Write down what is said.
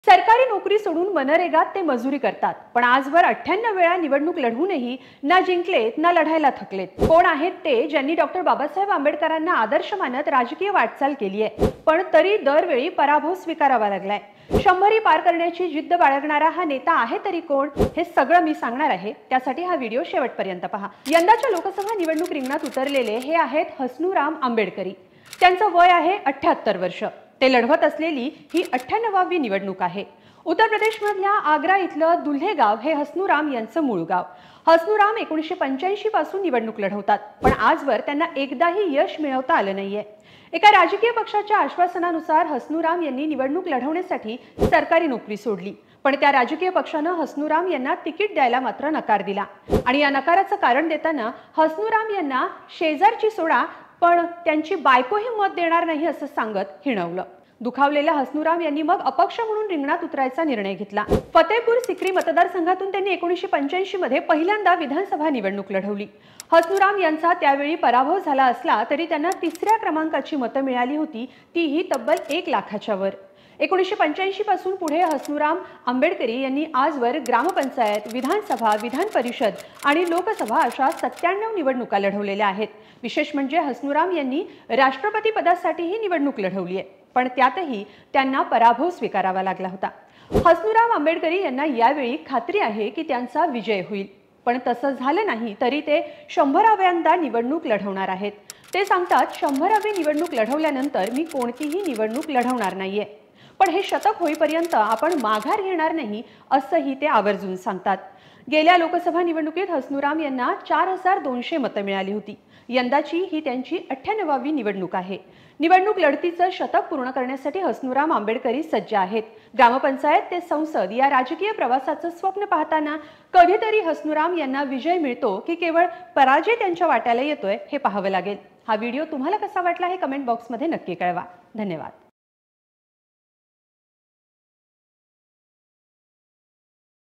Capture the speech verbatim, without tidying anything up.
सरकारी नोकरी सोडून मनरेगात ते मजुरी करतात, पण आजवर अठ्ठ्याण्णव वेळा निवडणूक लढवूनही ना जिंकलेत ना लढायला थकलेत। कोण आहेत ते ज्यांनी डॉक्टर बाबासाहेब आंबेडकरांना आदर्श मानत राजकीय वाटचाल केली आहे, पण तरी दरवेळी पराभव स्वीकारावा लागलाय। शंभरी पार करण्याची जिद्द बाळगणारा हा नेता आहे तरी कोण, हे सगळं मी सांगणार आहे। त्यासाठी हा व्हिडिओ शेवटपर्यंत पहा। यंदाच्या लोकसभा निवडणूक रिंगणात उतरलेले हे आहेत हसनूराम आंबेडकरी। त्यांचं वय आहे अठ्ठ्याहत्तर वर्ष। ते लढवत असलेली ही अठ्ठ्याण्णवावी निवडणूक आहे। उत्तर प्रदेशमधल्या आग्रा इथलं दुल्हे गाव हे हसनूराम यांचं मूळ गाव। हसनूराम एकोणीसशे पंच्याऐंशी पासून निवडणूक लढवतात, पण आजवर त्यांना एकदाही यश मिळवता आलं नाहीये। एका राजकीय पक्षाच्या आश्वासनानुसार हसनूराम यांनी निवडणूक लढवण्यासाठी सरकारी नोकरी सोडली, पण त्या राजकीय पक्षानं हसनूराम यांना तिकीट द्यायला मात्र नकार दिला। आणि या नकाराचं कारण देताना हसनूराम यांना शेजारची सोडा पण त्यांची बायकोही मत देणार नाही असं सांगत हिणवलं। दुखावलेल्या हसनूराम यांनी मग अपक्ष म्हणून रिंगणात उतरायचा निर्णय घेतला। फतेहपूर सिक्री मतदारसंघातून त्यांनी एकोणीसशे पंच्याऐंशी मध्ये पहिल्यांदा विधानसभा निवडणूक लढवली। हसनूराम यांचा त्यावेळी पराभव झाला असला तरी त्यांना तिसऱ्या क्रमांकाची मतं मिळाली होती, तीही तब्बल एक लाखाच्या वर। एकोणीसशे पंच्याऐंशी पासून पुढे हसनूराम आंबेडकरी यांनी आजवर ग्रामपंचायत, विधानसभा, विधान परिषद आणि लोकसभा अशा सत्त्याण्णव निवडणुका लढवलेल्या आहेत। विशेष म्हणजे हसनूराम यांनी राष्ट्रपती पदासाठीही निवडणूक लढवली आहे, पण त्यातही त्यांना पराभव स्वीकारावा लागला होता। हसनूराम आंबेडकरी यांना यावेळी खात्री आहे की त्यांचा विजय होईल, पण तसं झालं नाही तरी ते शंभराव्यांदा निवडणूक लढवणार आहेत। ते सांगतात, शंभरावी निवडणूक लढवल्यानंतर मी कोणतीही निवडणूक लढवणार नाहीये, पण हे शतक होईपर्यंत आपण माघार घेणार नाही असंही ते आवर्जून सांगतात। गेल्या लोकसभा निवडणुकीत हसनूराम यांना चार हजार दोनशे मतं मिळाली होती। यंदाची ही त्यांची अठ्ठ्याण्णवावी निवडणूक आहे। निवडणूक लढतीचं शतक पूर्ण करण्यासाठी हसनूराम आंबेडकरी सज्ज आहेत। ग्रामपंचायत ते संसद या राजकीय प्रवासाचं स्वप्न पाहताना कधीतरी हसनूराम यांना विजय मिळतो की केवळ पराजय त्यांच्या वाट्याला येतोय हे पाहावं लागेल। हा व्हिडिओ तुम्हाला कसा वाटला हे कमेंट बॉक्समध्ये नक्की कळवा। धन्यवाद।